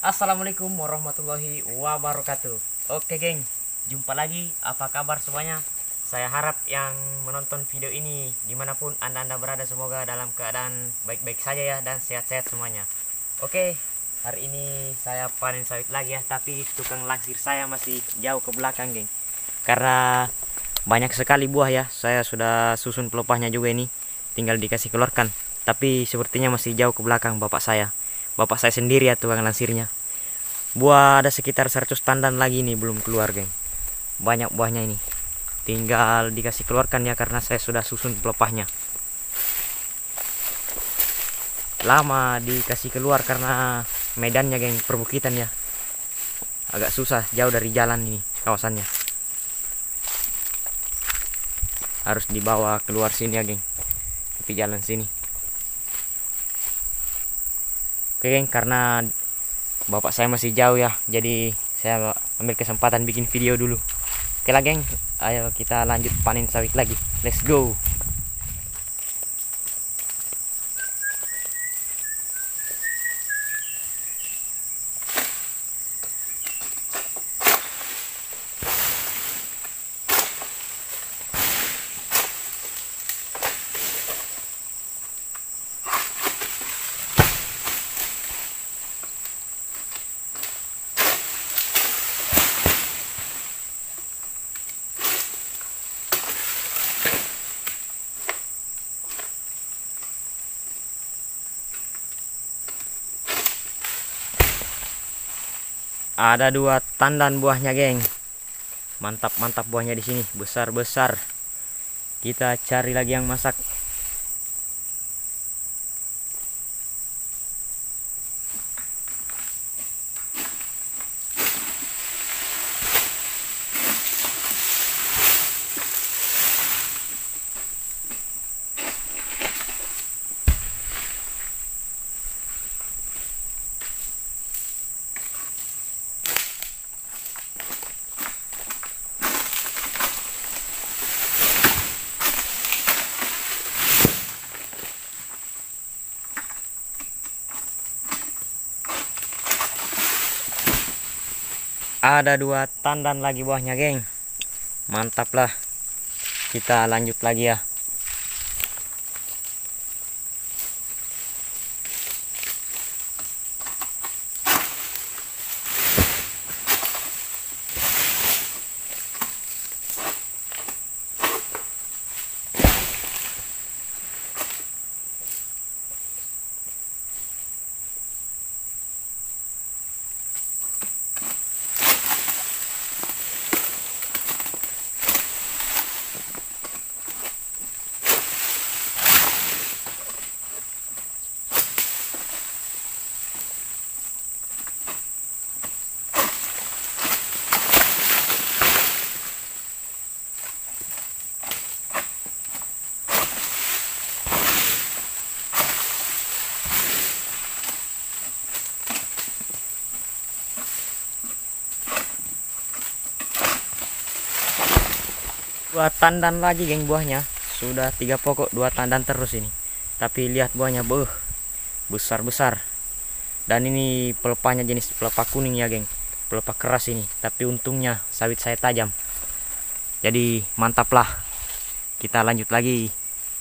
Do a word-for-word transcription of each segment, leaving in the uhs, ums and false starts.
Assalamualaikum warahmatullahi wabarakatuh. Oke geng, jumpa lagi. Apa kabar semuanya? Saya harap yang menonton video ini dimanapun anda-anda berada, semoga dalam keadaan baik-baik saja ya, dan sehat-sehat semuanya. Oke, hari ini saya panen sawit lagi ya, tapi tukang langsir saya masih jauh ke belakang geng, karena banyak sekali buah ya. Saya sudah susun pelepahnya juga, ini tinggal dikasih keluarkan, tapi sepertinya masih jauh ke belakang bapak saya. Bapak saya sendiri ya tukang lansirnya. Buah ada sekitar seratus tandan lagi nih, belum keluar geng. Banyak buahnya ini, tinggal dikasih keluarkan ya, karena saya sudah susun pelepahnya. Lama dikasih keluar karena medannya geng, perbukitan ya, agak susah, jauh dari jalan ini kawasannya. Harus dibawa keluar sini ya geng, tapi jalan sini. Oke geng, karena bapak saya masih jauh ya, jadi saya ambil kesempatan bikin video dulu. Oke lah geng, ayo kita lanjut panen sawit lagi. Let's go. Ada dua tandan buahnya geng. Mantap-mantap buahnya di sini, besar-besar. Kita cari lagi yang masak. Ada dua tandan lagi buahnya geng. Mantap lah. Kita lanjut lagi ya. Dua tandan lagi geng buahnya. Sudah tiga pokok, dua tandan terus ini. Tapi lihat buahnya, beuh, besar-besar. Dan ini pelepahnya jenis pelepah kuning ya geng, pelepah keras ini. Tapi untungnya sawit saya tajam, jadi mantap lah. Kita lanjut lagi.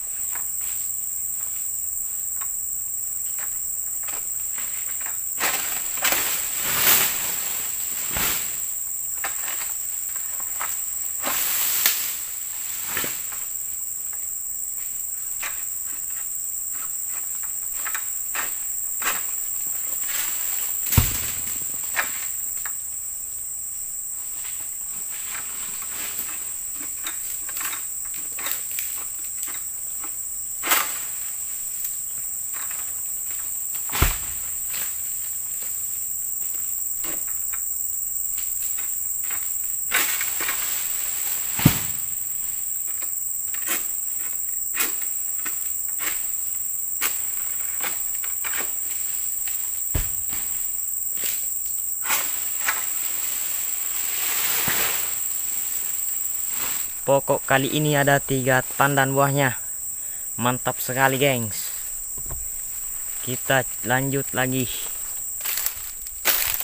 Pokok kali ini ada tiga tandan buahnya. Mantap sekali gengs. Kita lanjut lagi.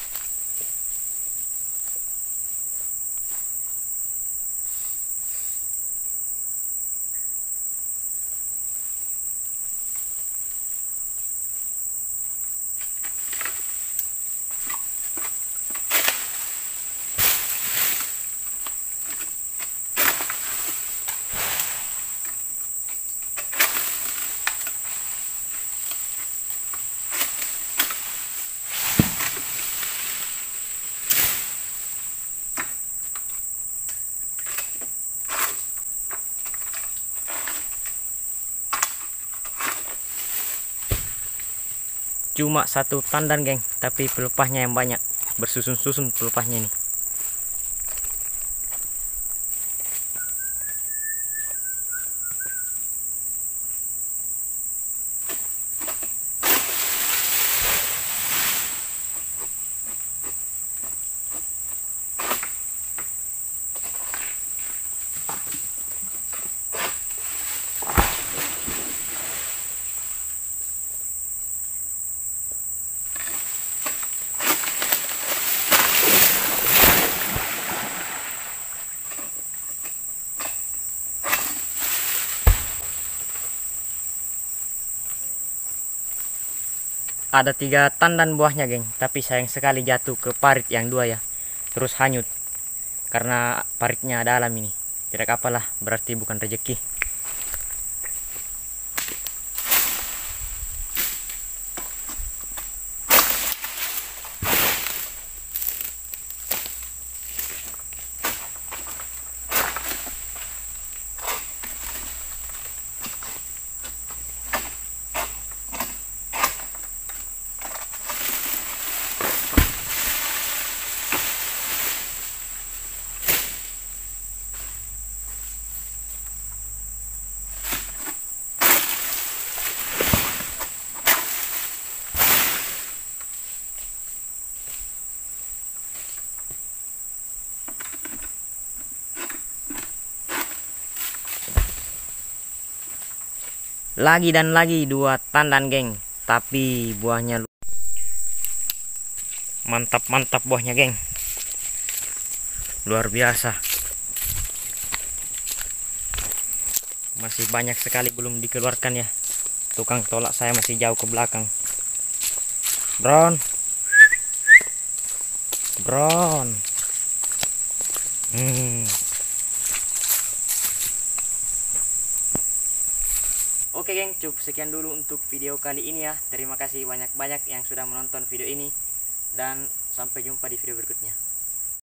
cuma satu tandan geng, tapi pelepahnya yang banyak, bersusun-susun pelepahnya ini. Ada tiga tandan buahnya geng, tapi sayang sekali jatuh ke parit yang dua ya, terus hanyut karena paritnya dalam ini. Tidak apalah, berarti bukan rezeki. Lagi dan lagi dua tandan geng, tapi buahnya mantap-mantap, buahnya geng, luar biasa. Masih banyak sekali belum dikeluarkan ya, tukang tolak saya masih jauh ke belakang. Bron, Bron. Hmm. Oke geng, cukup sekian dulu untuk video kali ini ya. Terima kasih banyak-banyak yang sudah menonton video ini, dan sampai jumpa di video berikutnya.